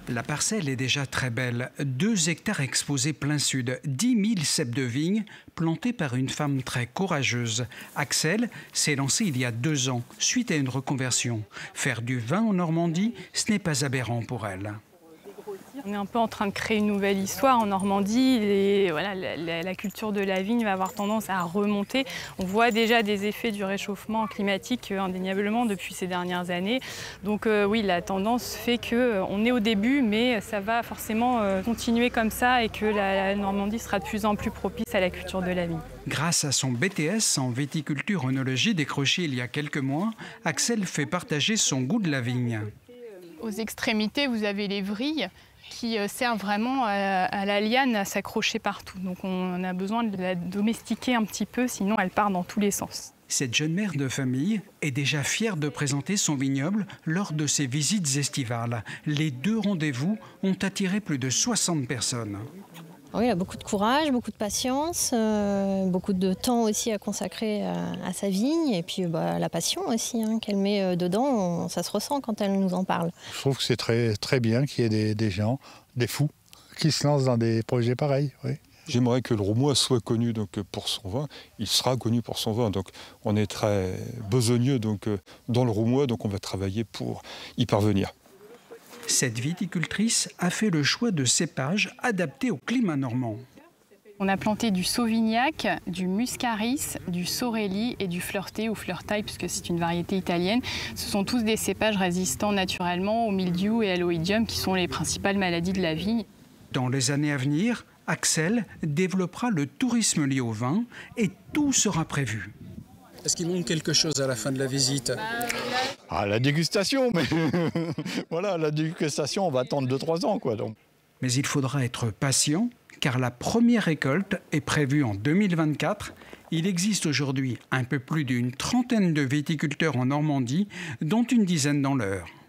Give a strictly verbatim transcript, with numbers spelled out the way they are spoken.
La parcelle est déjà très belle. Deux hectares exposés plein sud, dix mille ceps de vigne plantés par une femme très courageuse. Axel s'est lancé il y a deux ans, suite à une reconversion. Faire du vin en Normandie, ce n'est pas aberrant pour elle. On est un peu en train de créer une nouvelle histoire en Normandie. Et voilà, la, la, la culture de la vigne va avoir tendance à remonter. On voit déjà des effets du réchauffement climatique euh, indéniablement depuis ces dernières années. Donc euh, oui, la tendance fait qu'on euh, est au début, mais ça va forcément euh, continuer comme ça et que la, la Normandie sera de plus en plus propice à la culture de la vigne. Grâce à son B T S en viticulture œnologie décroché il y a quelques mois, Axel fait partager son goût de la vigne. Aux extrémités, vous avez les vrilles qui servent vraiment à, à la liane à s'accrocher partout. Donc on a besoin de la domestiquer un petit peu, sinon elle part dans tous les sens. Cette jeune mère de famille est déjà fière de présenter son vignoble lors de ses visites estivales. Les deux rendez-vous ont attiré plus de soixante personnes. Oui, il a beaucoup de courage, beaucoup de patience, euh, beaucoup de temps aussi à consacrer à, à sa vigne et puis bah, la passion aussi hein, qu'elle met dedans, on, ça se ressent quand elle nous en parle. Je trouve que c'est très, très bien qu'il y ait des, des gens, des fous, qui se lancent dans des projets pareils. Oui. J'aimerais que le Roumois soit connu donc, pour son vin. Il sera connu pour son vin. Donc, on est très besogneux donc, dans le Roumois, donc on va travailler pour y parvenir. Cette viticultrice a fait le choix de cépages adaptés au climat normand. On a planté du Sauvignac, du Muscaris, du Sorelli et du Fleurté ou Fleurtaille, puisque c'est une variété italienne. Ce sont tous des cépages résistants naturellement au mildiou et à l'oïdium, qui sont les principales maladies de la vigne. Dans les années à venir, Axel développera le tourisme lié au vin et tout sera prévu. Est-ce qu'il manque quelque chose à la fin de la visite? Ah, la dégustation, mais voilà, la dégustation, on va attendre deux trois ans, quoi. Donc. Mais il faudra être patient, car la première récolte est prévue en deux mille vingt-quatre. Il existe aujourd'hui un peu plus d'une trentaine de viticulteurs en Normandie, dont une dizaine dans l'Eure.